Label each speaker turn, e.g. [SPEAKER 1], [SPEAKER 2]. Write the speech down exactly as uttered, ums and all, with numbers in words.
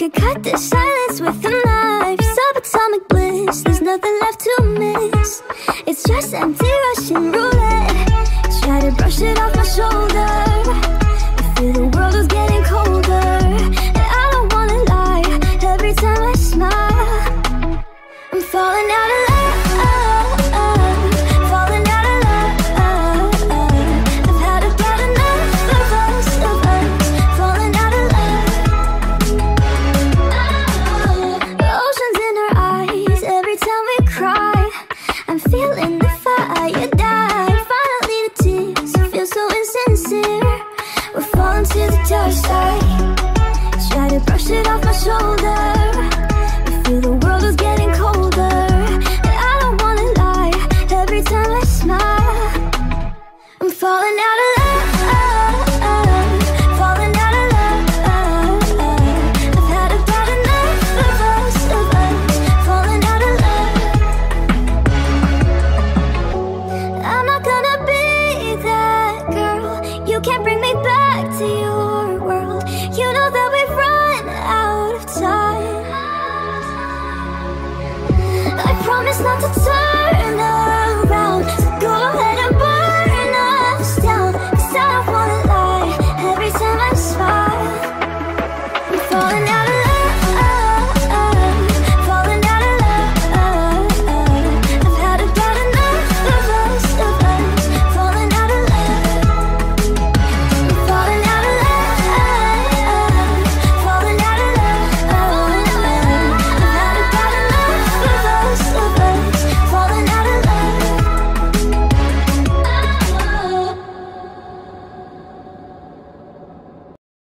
[SPEAKER 1] could cut this silence with a knife. Subatomic bliss, there's nothing left to miss. It's just empty Russian roulette. Try to brush it off my shoulder. I feel the world is getting colder, and I don't wanna lie. Every time I smile, I'm falling out of love. Falling out of love. I've had about enough of us, of us. Falling out of love. The oceans in our eyes every time we cry. I'm feeling the fire die. Finally the tears feel so insincere. We're falling to the dark side. Try to brush it off my shoulder. I feel the world is getting colder, and I don't wanna lie. Every time I smile, I'm falling out of love. Falling out of love. I've had about enough of us, of us. Falling out of love. I'm not gonna be that girl. You can't bring me back to your world. You know that we've run out of time. I promise not to turn around, so go ahead and burn us down. 'Cause I don't wanna lie. Every time I smile, I'm falling